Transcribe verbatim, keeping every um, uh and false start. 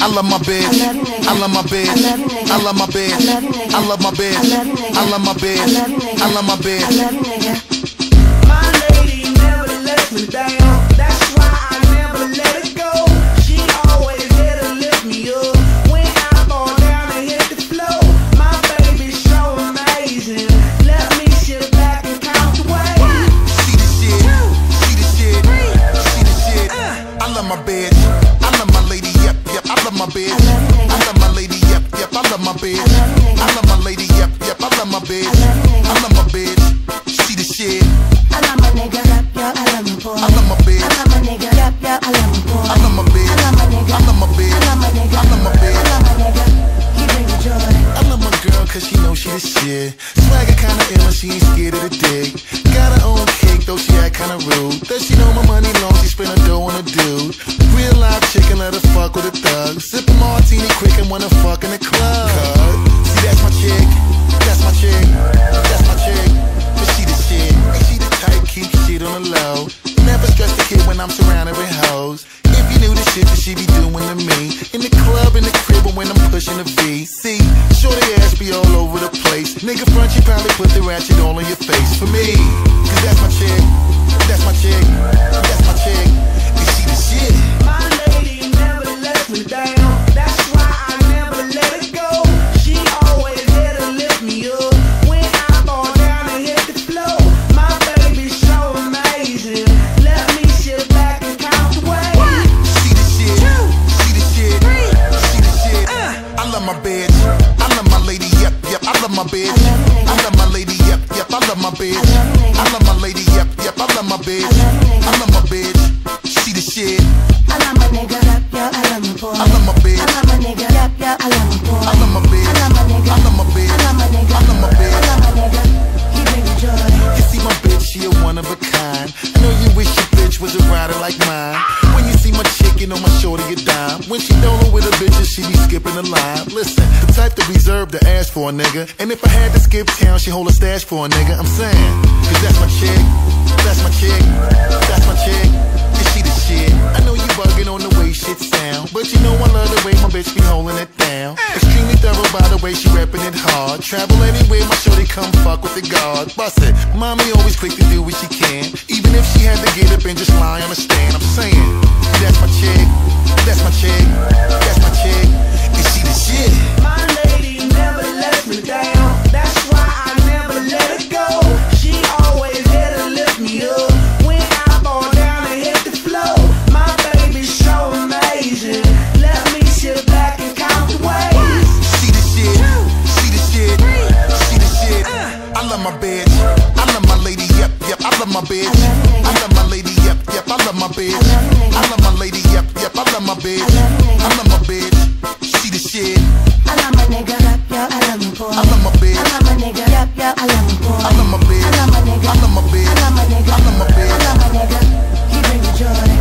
I love my bitch. I love my bitch. I love my bitch. I love my bitch. I love my bitch. I love my bitch. My lady never lets me down. That's why I never let it go. She always there to lift me up when I fall down and hit the floor. My baby's so amazing. Let me sit back and count the way. See the shit. See the shit. See the shit. I love my bitch. I love my lady. Yep, yep. I love my bitch. I love my lady. Yep, yep. I love my bitch. I love my lady. Yep, yep. I love my bitch. I love my bitch. See the shit. I love my nigga, yep, yep, I love my boy. I love my bitch. I love my nigga, yep, yep, I love my boy. I love my bitch. I love my nigga, I love my bitch. I love my nigga, I love my bitch. I love my nigga, he bring me joy. I love my girl cause she knows she the shit. Swagger kinda ill and she ain't scared of the dick. Got her own cake though she act kinda rude. Does she know my money long, she spend her dough on a dude. Real life chicken, let her fuck with a thug. Sip a martini quick and wanna fuck in the club. See that's my chick, that's my chick, that's my chick. Cause she the shit, and she the type keep shit on the low. Never stress the kid when I'm surrounded with hoes. If you knew the shit that she be doing to me. In the club, in the crib, or when I'm pushing the V. See, shorty ass be all over the place. Nigga front, you probably put the ratchet all on your face. For me, cause that's my chick, that's my chick, that's my chick. And she the shit. My lady never lets me down. That's why I never let it go. She always there to lift me up when I fall down and hit the floor. My baby's so amazing. Let me sit back and count the way. See the shit, see the shit, see the shit. I love my bitch, I love my lady, yep, yep. I love my bitch, I love my lady, yep, yep. I love my bitch, I love my lady, yep, yep. I love my bitch, I love my bitch. See the shit. I love my nigga, yep, yep, I love my boy. I love my bitch. I love my nigga, yep, yep, I love my boy. I love my bitch. I love my nigga, I love my bitch. I love my nigga, I love my bitch. I love my nigga, he bring me joy. You see my bitch, she a one of a kind. I know you wish your bitch was a rider like mine. When you see my chick, you know my shorty a dime. When she dolo with her bitches, she be skipping the line. Listen, the type to reserve to ask for a nigga. And if I had to skip town, she hold a stash for a nigga. I'm saying, cause that's my chick, that's my chick, that's my chick. And she the shit. I know you bugging on the way shit sound, but you know I love the way my bitch be holding it down. Extremely thorough by the way she reppin' it hard. Travel anywhere, my shorty come fuck with the guard. Bust it, mommy always quick to do what she can, even if she had to get up and just lie on the stand. I'm saying, that's my chick, that's my chick, that's my chick, and she the shit. My lady never lets me down. That's why I never let it go. She always there to lift me up when I fall down and hit the floor. My baby's so amazing. Let me sit back and count the ways. See the shit, see the shit, see the shit. I love my bitch, I love my lady, yep, yep. I love my bitch, I love my lady, yep, yep. I love my bitch, I love my lady, yep, yep. I love my bitch, I love my bitch. See the shit. I love my nigga, yep, yep, I love my boy. I love my bitch, I love my nigga, yep, yep, I love my boy. I love my bitch, I love my nigga, I love my bitch, I love my nigga, I love my bitch. I love my nigga, he bring me joy.